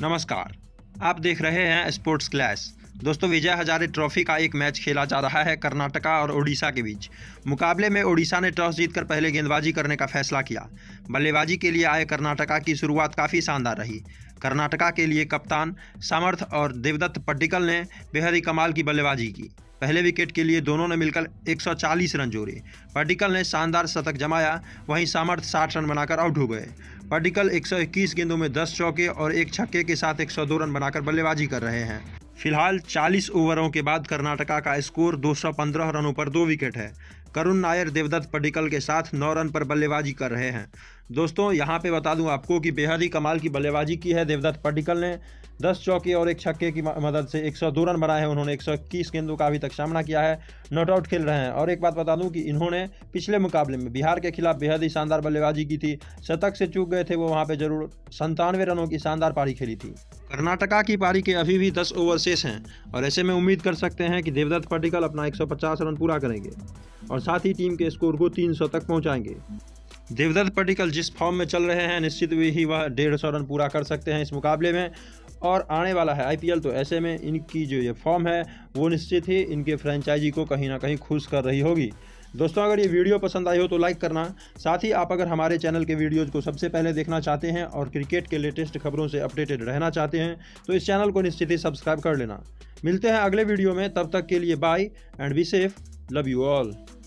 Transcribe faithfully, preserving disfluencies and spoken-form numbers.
नमस्कार, आप देख रहे हैं स्पोर्ट्स क्लैश। दोस्तों, विजय हजारे ट्रॉफी का एक मैच खेला जा रहा है कर्नाटका और ओडिशा के बीच। मुकाबले में ओडिशा ने टॉस जीतकर पहले गेंदबाजी करने का फैसला किया। बल्लेबाजी के लिए आए कर्नाटका की शुरुआत काफ़ी शानदार रही। कर्नाटका के लिए कप्तान सामर्थ और देवदत्त पड्डीकल ने बेहद ही कमाल की बल्लेबाजी की। पहले विकेट के लिए दोनों ने मिलकर एक सौ चालीस रन जोड़े। पड्डीकल ने शानदार शतक जमाया, वहीं सामर्थ साठ रन बनाकर आउट हो गए। पड्डीकल एक सौ इक्कीस गेंदों में दस चौके और एक छक्के के साथ एक सौ दो रन बनाकर बल्लेबाजी कर रहे हैं। फिलहाल चालीस ओवरों के बाद कर्नाटका का स्कोर दो सौ पंद्रह रनों पर दो विकेट है। करुण नायर देवदत्त पड्डीकल के साथ नौ रन पर बल्लेबाजी कर रहे हैं। दोस्तों, यहां पे बता दूं आपको कि बेहद ही कमाल की बल्लेबाजी की है देवदत्त पड्डीकल ने। दस चौके और एक छक्के की मदद से एक सौ दो रन बनाए हैं उन्होंने। एक सौ इक्कीस गेंदों का अभी तक सामना किया है, नॉट आउट खेल रहे हैं। और एक बात बता दूं कि इन्होंने पिछले मुकाबले में बिहार के खिलाफ बेहद ही शानदार बल्लेबाजी की थी। शतक से चूक गए थे वो, वहाँ पे जरूर संतानवे रनों की शानदार पारी खेली थी। कर्नाटका की पारी के अभी भी दस ओवर शेष हैं और ऐसे में उम्मीद कर सकते हैं कि देवदत्त पड्डीकल अपना एक सौ पचास रन पूरा करेंगे और साथ ही टीम के स्कोर को तीन सौ तक पहुंचाएंगे। देवदत्त पड्डीकल जिस फॉर्म में चल रहे हैं, निश्चित ही वह डेढ़ सौ रन पूरा कर सकते हैं इस मुकाबले में। और आने वाला है आईपीएल, तो ऐसे में इनकी जो ये फॉर्म है वो निश्चित ही इनके फ्रेंचाइजी को कहीं ना कहीं खुश कर रही होगी। दोस्तों, अगर ये वीडियो पसंद आई हो तो लाइक करना। साथ ही आप अगर हमारे चैनल के वीडियोज़ को सबसे पहले देखना चाहते हैं और क्रिकेट के लेटेस्ट खबरों से अपडेटेड रहना चाहते हैं तो इस चैनल को निश्चित ही सब्सक्राइब कर लेना। मिलते हैं अगले वीडियो में, तब तक के लिए bye and be safe. Love you all.